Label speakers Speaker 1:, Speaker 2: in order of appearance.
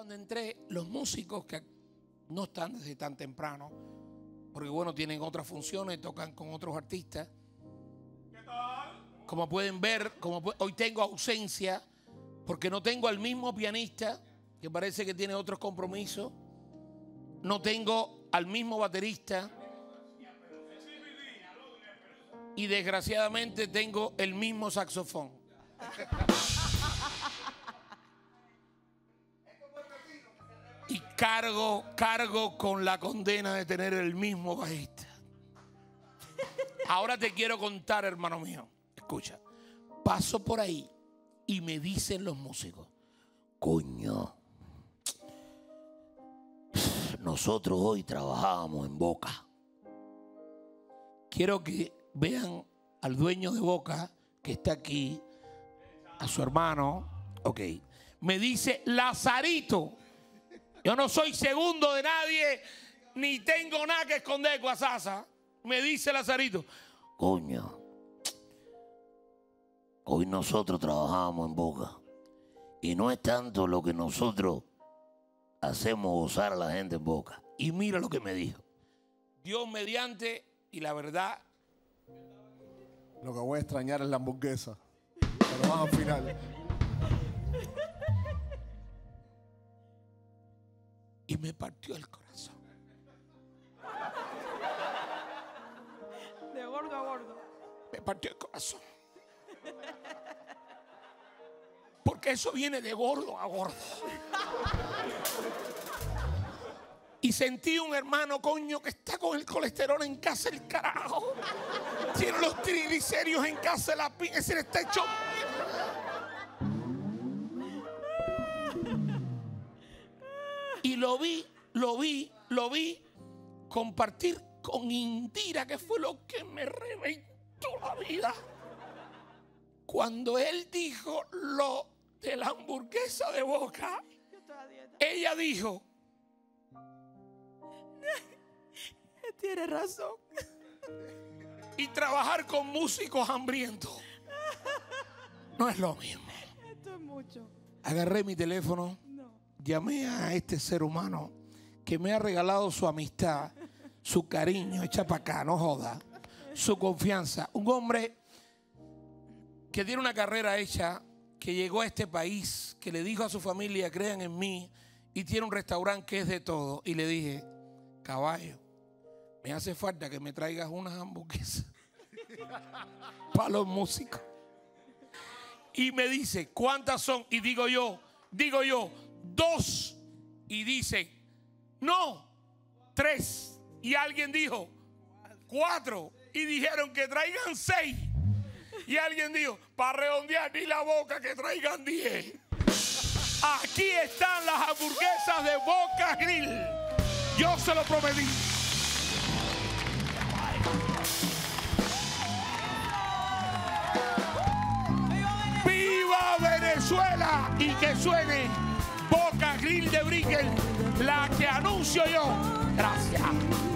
Speaker 1: cuando entré, los músicos que no están desde tan temprano, porque bueno, tienen otras funciones, tocan con otros artistas. Como pueden ver, hoy tengo ausencia, porque no tengo al mismo pianista, que parece que tiene otros compromisos. No tengo al mismo baterista. Y desgraciadamente tengo el mismo saxofón. Y cargo con la condena de tener el mismo bajista. Ahora te quiero contar, hermano mío. Escucha. Paso por ahí y me dicen los músicos: coño, nosotros hoy trabajábamos en Boca. Quiero que vean al dueño de Boca que está aquí, a su hermano. Ok. Me dice Lazarito. Yo no soy segundo de nadie, ni tengo nada que esconder, Guasasa. Me dice Lazarito: coño, hoy nosotros trabajamos en Boca. Y no es tanto lo que nosotros hacemos gozar a la gente en Boca. Y mira lo que me dijo. Dios mediante, y la verdad,
Speaker 2: lo que voy a extrañar es la hamburguesa. Pero van al final.
Speaker 1: Y me partió el corazón.
Speaker 3: De gordo a gordo.
Speaker 1: Me partió el corazón. Porque eso viene de gordo a gordo. Y sentí un hermano, coño, que está con el colesterol en casa, el carajo. Tiene los triglicéridos en casa, la piña se le está hecho. Y lo vi compartir con Indira, que fue lo que me reventó la vida. Cuando él dijo lo de la hamburguesa de Boca, ella dijo:
Speaker 3: tiene razón.
Speaker 1: Y trabajar con músicos hambrientos no es lo mismo.
Speaker 3: Esto es mucho.
Speaker 1: Agarré mi teléfono, llamé a este ser humano que me ha regalado su amistad, su cariño, echa para acá, no joda, su confianza. Un hombre que tiene una carrera hecha, que llegó a este país, que le dijo a su familia: crean en mí, y tiene un restaurante que es de todo. Y le dije: caballo, me hace falta que me traigas unas hamburguesas para los músicos. Y me dice: ¿cuántas son? Y digo yo, 2. Y dice: no, 3. Y alguien dijo 4. Y dijeron que traigan 6. Y alguien dijo: para redondear ni la boca, que traigan 10. Aquí están las hamburguesas de Boca Grill. Yo se lo prometí. ¡Viva Venezuela! Y que suene Boca Grill de Brickell, la que anuncio yo. Gracias.